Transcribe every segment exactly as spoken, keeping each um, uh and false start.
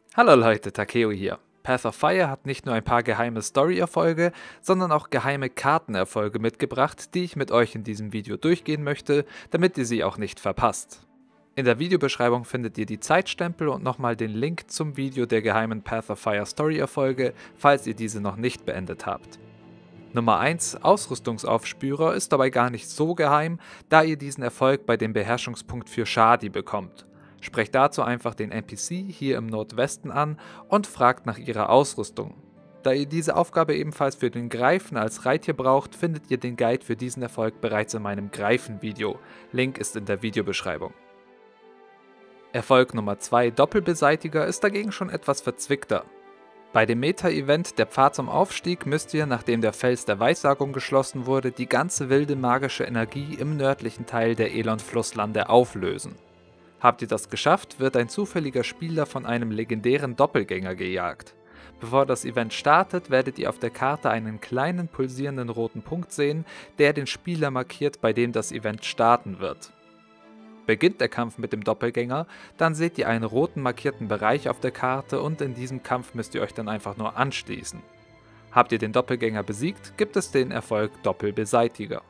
Hallo Leute, Takeo hier. Path of Fire hat nicht nur ein paar geheime Story-Erfolge, sondern auch geheime Kartenerfolge mitgebracht, die ich mit euch in diesem Video durchgehen möchte, damit ihr sie auch nicht verpasst. In der Videobeschreibung findet ihr die Zeitstempel und nochmal den Link zum Video der geheimen Path of Fire Story-Erfolge, falls ihr diese noch nicht beendet habt. Nummer eins, Ausrüstungsaufspürer, ist dabei gar nicht so geheim, da ihr diesen Erfolg bei dem Beherrschungspunkt für Shadi bekommt. Sprecht dazu einfach den N P C hier im Nordwesten an und fragt nach ihrer Ausrüstung. Da ihr diese Aufgabe ebenfalls für den Greifen als Reittier braucht, findet ihr den Guide für diesen Erfolg bereits in meinem Greifen-Video. Link ist in der Videobeschreibung. Erfolg Nummer zwei, Doppelbeseitiger, ist dagegen schon etwas verzwickter. Bei dem Meta-Event Der Pfad zum Aufstieg müsst ihr, nachdem der Fels der Weissagung geschlossen wurde, die ganze wilde magische Energie im nördlichen Teil der Elon-Flusslande auflösen. Habt ihr das geschafft, wird ein zufälliger Spieler von einem legendären Doppelgänger gejagt. Bevor das Event startet, werdet ihr auf der Karte einen kleinen pulsierenden roten Punkt sehen, der den Spieler markiert, bei dem das Event starten wird. Beginnt der Kampf mit dem Doppelgänger, dann seht ihr einen roten markierten Bereich auf der Karte und in diesem Kampf müsst ihr euch dann einfach nur anschließen. Habt ihr den Doppelgänger besiegt, gibt es den Erfolg Doppelbeseitiger.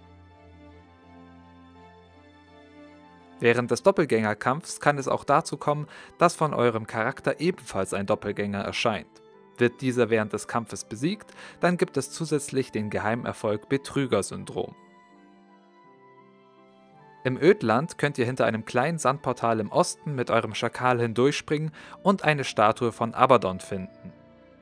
Während des Doppelgängerkampfs kann es auch dazu kommen, dass von eurem Charakter ebenfalls ein Doppelgänger erscheint. Wird dieser während des Kampfes besiegt, dann gibt es zusätzlich den Geheimerfolg Betrüger-Syndrom. Im Ödland könnt ihr hinter einem kleinen Sandportal im Osten mit eurem Schakal hindurchspringen und eine Statue von Abaddon finden.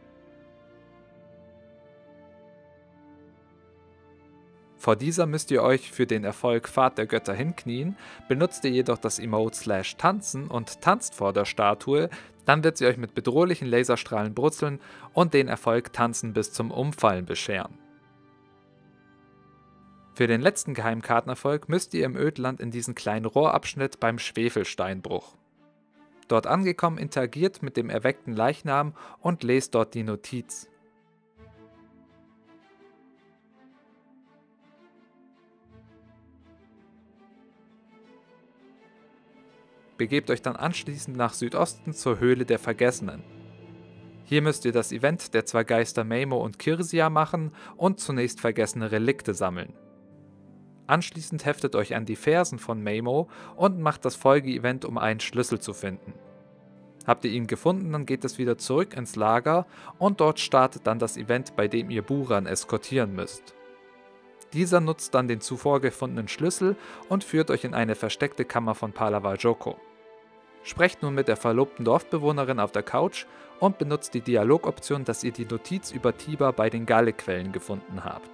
Vor dieser müsst ihr euch für den Erfolg Pfad der Götter hinknien, benutzt ihr jedoch das Emote slash tanzen und tanzt vor der Statue, dann wird sie euch mit bedrohlichen Laserstrahlen brutzeln und den Erfolg Tanzen bis zum Umfallen bescheren. Für den letzten Geheimkartenerfolg müsst ihr im Ödland in diesen kleinen Rohrabschnitt beim Schwefelsteinbruch. Dort angekommen interagiert mit dem erweckten Leichnam und lest dort die Notiz. Begebt euch dann anschließend nach Südosten zur Höhle der Vergessenen. Hier müsst ihr das Event der zwei Geister Mamo und Kirsia machen und zunächst vergessene Relikte sammeln. Anschließend heftet euch an die Fersen von Mamo und macht das Folge-Event, um einen Schlüssel zu finden. Habt ihr ihn gefunden, dann geht es wieder zurück ins Lager und dort startet dann das Event, bei dem ihr Buran eskortieren müsst. Dieser nutzt dann den zuvor gefundenen Schlüssel und führt euch in eine versteckte Kammer von Palawa Joko. Sprecht nun mit der verlobten Dorfbewohnerin auf der Couch und benutzt die Dialogoption, dass ihr die Notiz über Tiber bei den Gale-Quellen gefunden habt.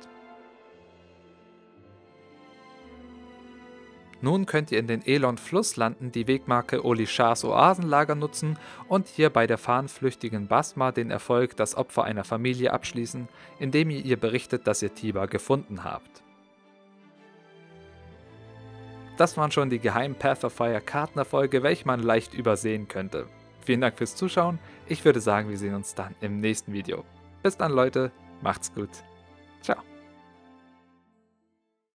Nun könnt ihr in den Elon-Flusslanden die Wegmarke Olishars Oasenlager nutzen und hier bei der fahnenflüchtigen Basma den Erfolg Das Opfer einer Familie abschließen, indem ihr ihr berichtet, dass ihr Tiber gefunden habt. Das waren schon die geheimen Path of Fire Kartenerfolge, welche man leicht übersehen könnte. Vielen Dank fürs Zuschauen, ich würde sagen, wir sehen uns dann im nächsten Video. Bis dann Leute, macht's gut, ciao.